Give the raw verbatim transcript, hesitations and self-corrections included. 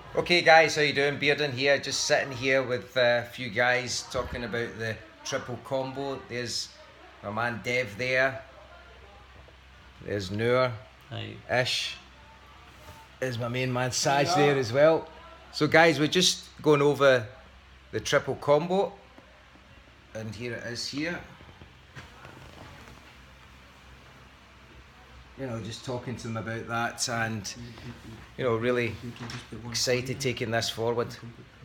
Okay guys, how you doing? Bearden here, just sitting here with a few guys talking about the triple combo. There's my man Dev there. There's Noor. Hi. Ish. There's my main man Saj there as well. So guys, we're just going over the triple combo. And here it is here. You know, just talking to them about that and, you know, really excited taking this forward.